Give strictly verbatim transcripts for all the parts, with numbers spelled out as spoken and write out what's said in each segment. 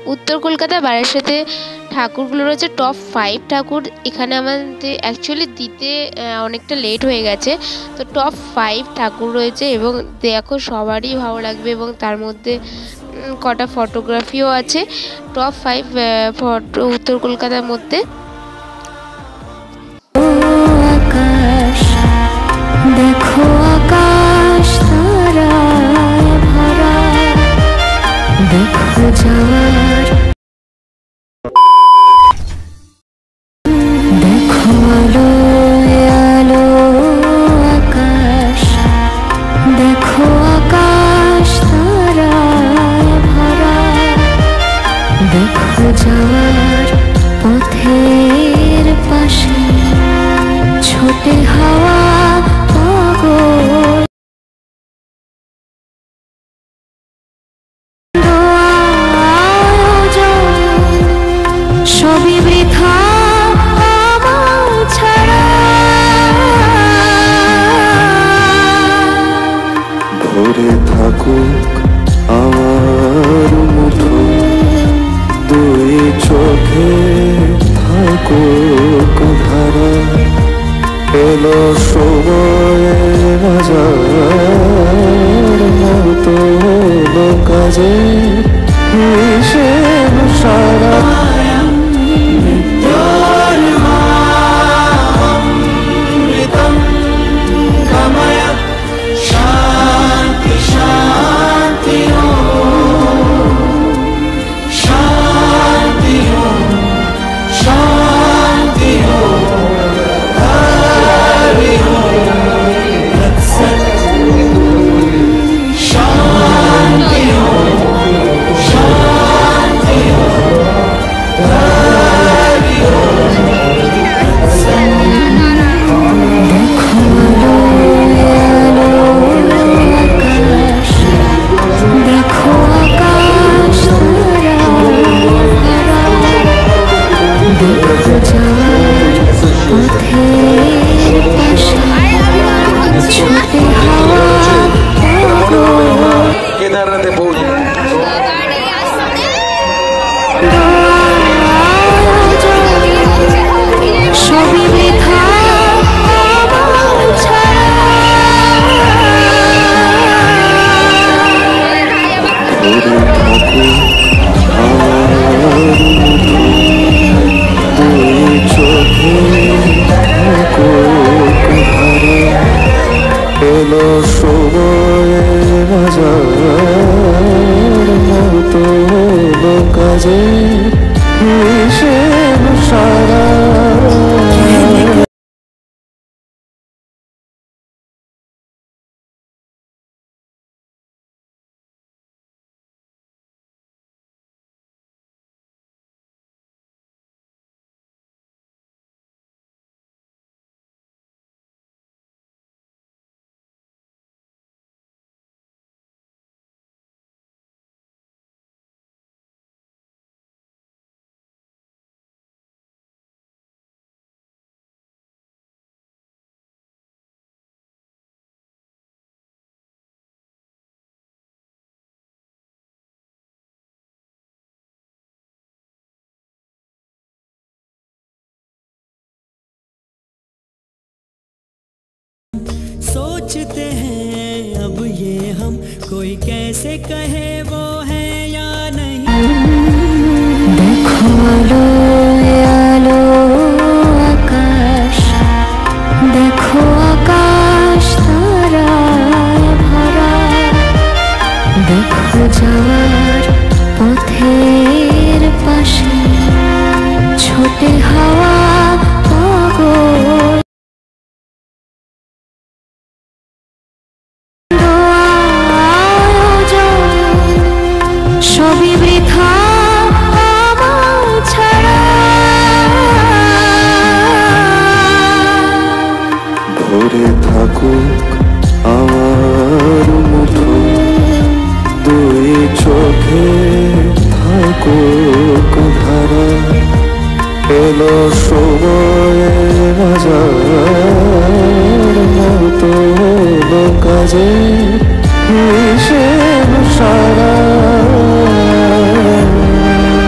উত্তর কলকাতা বারাসাতে ঠাকুরগুলো রয়েছে টপ ফাইভ ঠাকুর। এখানে আমাদের অ্যাকচুয়ালি দিতে অনেকটা লেট হয়ে গেছে, তো টপ ফাইভ ঠাকুর রয়েছে এবং দেখো সবারই ভালো লাগবে। এবং তার মধ্যে কটা ফটোগ্রাফিও আছে। টপ ফাইভ ফটো উত্তর কলকাতার মধ্যে। দেখো আকাশ তারায় ভরা, দেখো যাওয়ার, দেখো আলো আলো আকাশ, দেখো আকাশ তারায় ভরা, দেখো যাওয়ার পথের পাশে ছোটে হাওয়া পাগল, সবই বৃথা আমার ছাড়া। ভরে থাকুক আমার মুঠো, দুই চোখে থাকুক ধারা, এলো সময় রাজার মতো কাজে হিসেব সারা। কেদারনাথে পৌঁছে সবই বৃথা আমার ছাড়া। দুই চোখে থাকুক ধারা, এলো সময় রাজার মতো কাজে হিসেব সারা। सोचते हैं अब ये हम, कोई कैसे कहे वो है या नहीं। देखो आलो आलो आकाश, देखो आकाश ताराय भरा, দেখো যাওয়ার পথের পাশে ছোটে হাওয়া পাগল, সবই বৃথা আমার ছাড়া। ভরে থাকুক আমার মুঠো, দুই চোখে থাকুক ধারা, এলো সময় রাজার মতো কাজে হিসেব সারা।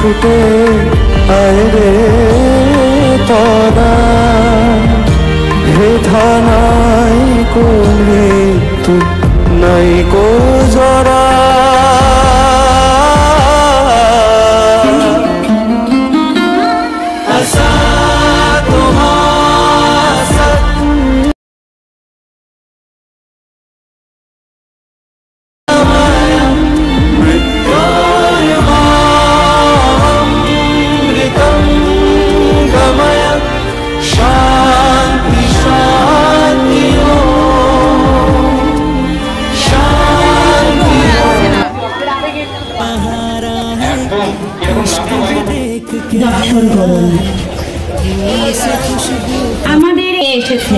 ফুটে আয় রে তরা হে ধানাই কোনে তু নাই কো জরা আমাদের এসেছে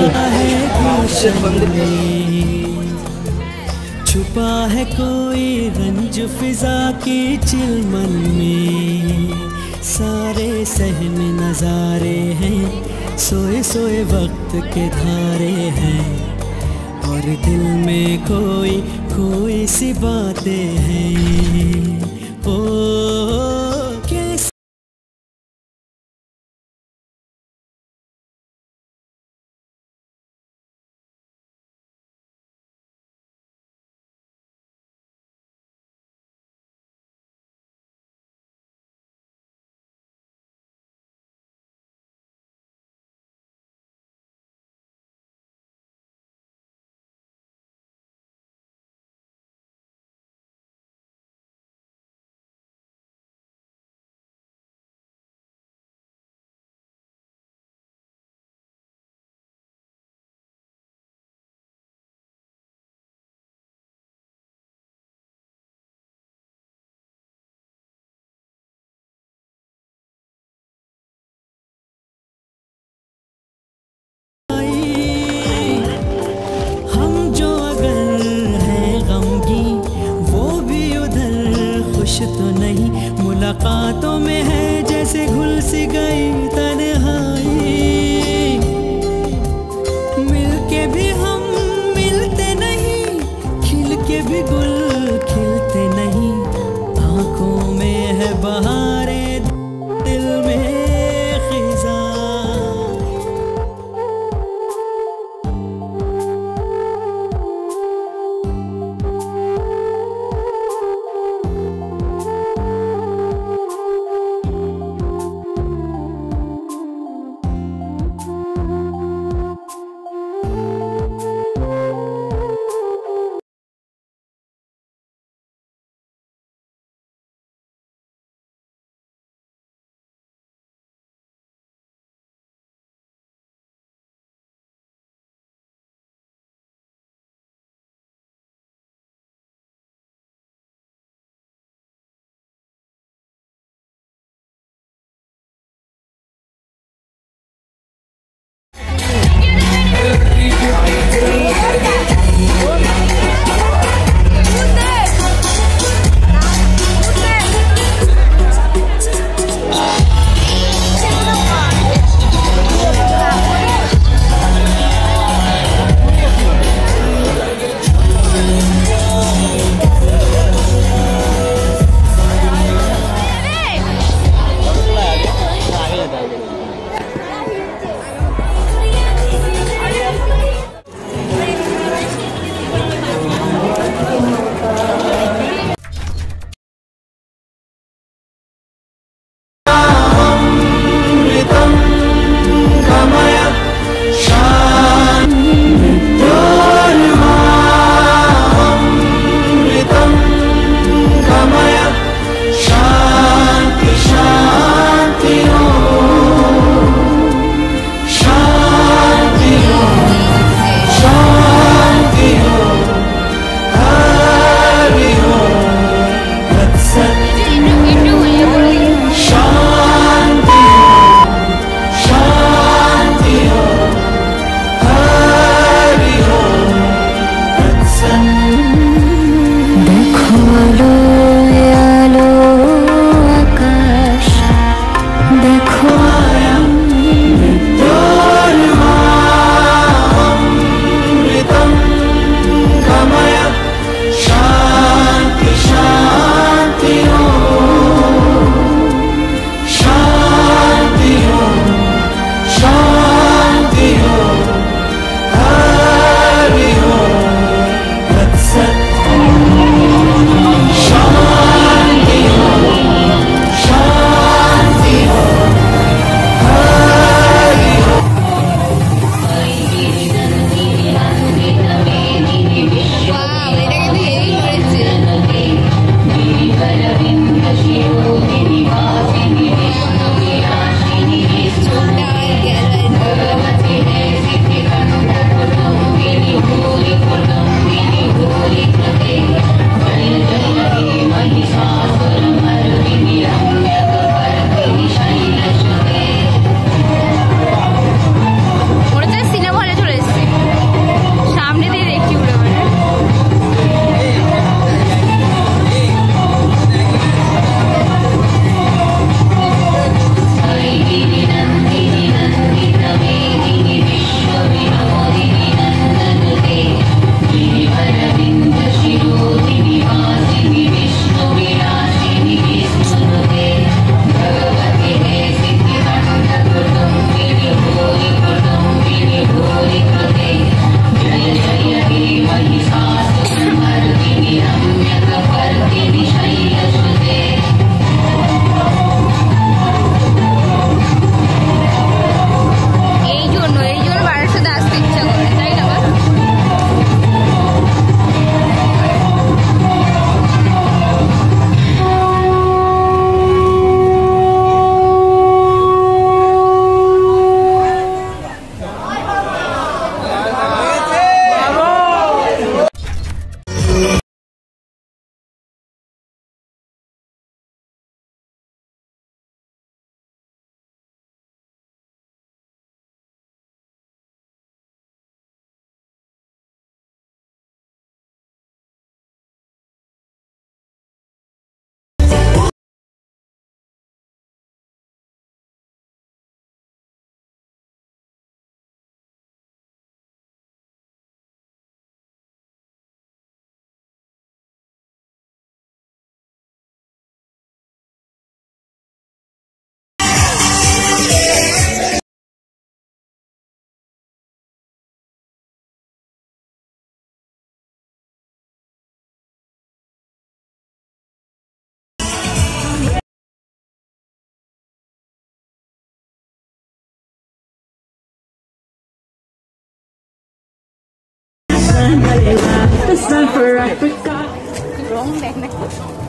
छुपा है कोई रंज फिजा की चिलमन में सारे सहन नजारे हैं सोए सोए वक्त के धारे हैं और दिल में कोई कोई सी बातें हैं ओ तो नहीं मुलाकातों में है जैसे घुल सी गई तन्हाई मिलके भी हम मिलते नहीं खिल के भी गुल खिलते नहीं आंखों में है बहारे दिल में It's time for Africa.